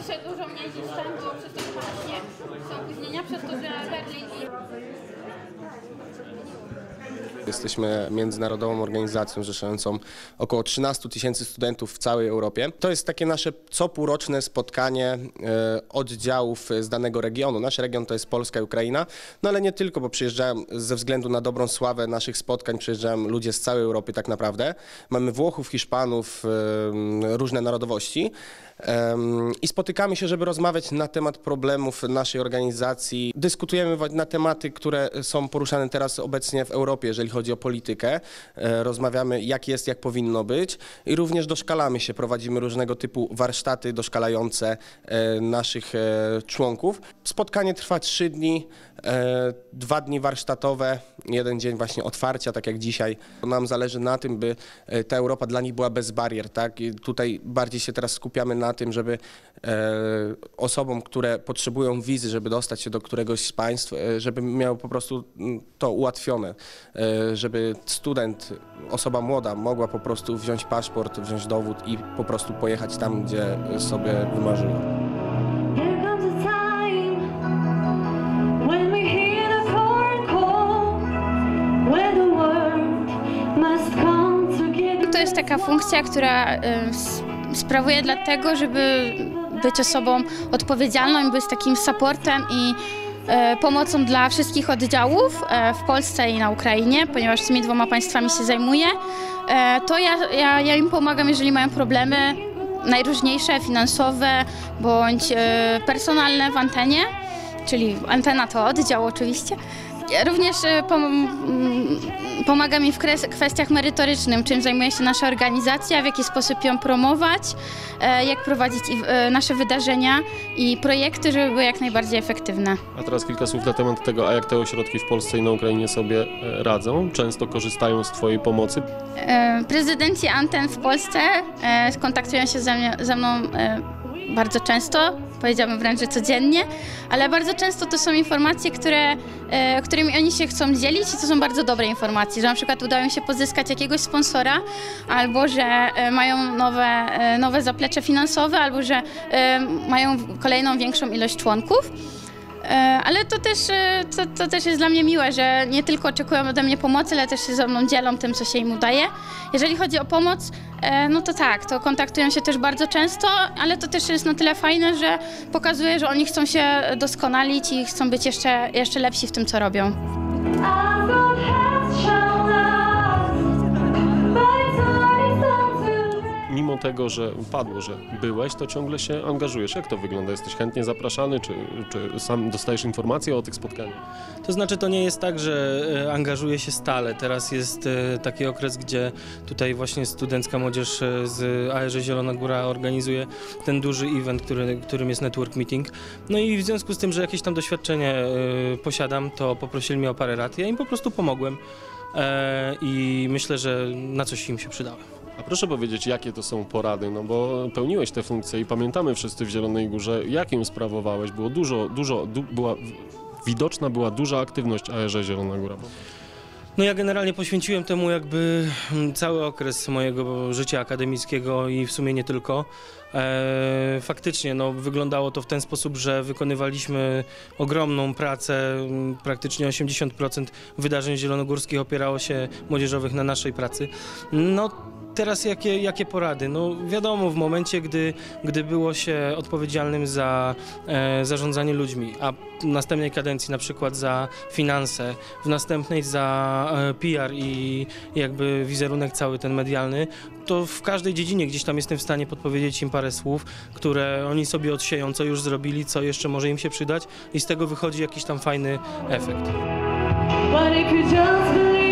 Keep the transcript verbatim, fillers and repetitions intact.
jeszcze dużo mniej niż tam, bo przez to, że właśnie są opóźnienia, przez to, że Berlin i... Jesteśmy międzynarodową organizacją zrzeszającą około trzynastu tysięcy studentów w całej Europie. To jest takie nasze co półroczne spotkanie e, oddziałów z danego regionu. Nasz region to jest Polska i Ukraina, no ale nie tylko, bo przyjeżdżają ze względu na dobrą sławę naszych spotkań, przyjeżdżają ludzie z całej Europy tak naprawdę. Mamy Włochów, Hiszpanów, e, różne narodowości. I spotykamy się, żeby rozmawiać na temat problemów naszej organizacji. Dyskutujemy na tematy, które są poruszane teraz obecnie w Europie, jeżeli chodzi o politykę. Rozmawiamy, jak jest, jak powinno być i również doszkalamy się, prowadzimy różnego typu warsztaty doszkalające naszych członków. Spotkanie trwa trzy dni, dwa dni warsztatowe, jeden dzień właśnie otwarcia, tak jak dzisiaj. Nam zależy na tym, by ta Europa dla nich była bez barier, tak? I tutaj bardziej się teraz skupiamy na tym, żeby e, osobom, które potrzebują wizy, żeby dostać się do któregoś z państw, e, żeby miało po prostu to ułatwione, e, żeby student, osoba młoda mogła po prostu wziąć paszport, wziąć dowód i po prostu pojechać tam, gdzie sobie wymarzyła. To jest taka funkcja, która y, sprawuje dlatego, żeby być osobą odpowiedzialną i być takim supportem i y, pomocą dla wszystkich oddziałów y, w Polsce i na Ukrainie, ponieważ tymi dwoma państwami się zajmuję. Y, to ja, ja, ja im pomagam, jeżeli mają problemy najróżniejsze, finansowe bądź y, personalne w antenie, czyli antena to oddział oczywiście. Również pomaga mi w kwestiach merytorycznych, czym zajmuje się nasza organizacja, w jaki sposób ją promować, jak prowadzić nasze wydarzenia i projekty, żeby były jak najbardziej efektywne. A teraz kilka słów na temat tego, a jak te ośrodki w Polsce i na Ukrainie sobie radzą? Często korzystają z Twojej pomocy? Prezydenci anten w Polsce kontaktują się ze, mnie, ze mną bardzo często, powiedziałabym wręcz, że codziennie, ale bardzo często to są informacje, które, e, którymi oni się chcą dzielić i to są bardzo dobre informacje, że na przykład udało im się pozyskać jakiegoś sponsora, albo że e, mają nowe, e, nowe zaplecze finansowe, albo że e, mają kolejną większą ilość członków. Ale to też, to, to też jest dla mnie miłe, że nie tylko oczekują ode mnie pomocy, ale też się ze mną dzielą tym, co się im udaje. Jeżeli chodzi o pomoc, no to tak, to kontaktują się też bardzo często, ale to też jest na tyle fajne, że pokazuje, że oni chcą się doskonalić i chcą być jeszcze, jeszcze lepsi w tym, co robią. Mimo tego, że padło, że byłeś, to ciągle się angażujesz. Jak to wygląda? Jesteś chętnie zapraszany, czy, czy sam dostajesz informacje o tych spotkaniach? To znaczy, to nie jest tak, że angażuję się stale. Teraz jest taki okres, gdzie tutaj właśnie studencka młodzież z A R ze Zielona Góra organizuje ten duży event, który, którym jest Network Meeting. No i w związku z tym, że jakieś tam doświadczenie posiadam, to poprosili mnie o parę rad. Ja im po prostu pomogłem i myślę, że na coś im się przydałem. A proszę powiedzieć, jakie to są porady, no bo pełniłeś tę funkcję i pamiętamy wszyscy w Zielonej Górze, jak ją sprawowałeś. Było dużo, dużo, du, była, widoczna była duża aktywność A R ze Zielona Góra. No ja generalnie poświęciłem temu jakby cały okres mojego życia akademickiego i w sumie nie tylko. E, faktycznie no, wyglądało to w ten sposób, że wykonywaliśmy ogromną pracę, praktycznie osiemdziesiąt procent wydarzeń zielonogórskich opierało się młodzieżowych na naszej pracy. No teraz jakie, jakie porady? No wiadomo, w momencie, gdy, gdy było się odpowiedzialnym za e, zarządzanie ludźmi, a w następnej kadencji na przykład za finanse, w następnej za e, P R i jakby wizerunek cały ten medialny, to w każdej dziedzinie gdzieś tam jestem w stanie podpowiedzieć im parę słów, które oni sobie odsieją, co już zrobili, co jeszcze może im się przydać i z tego wychodzi jakiś tam fajny efekt.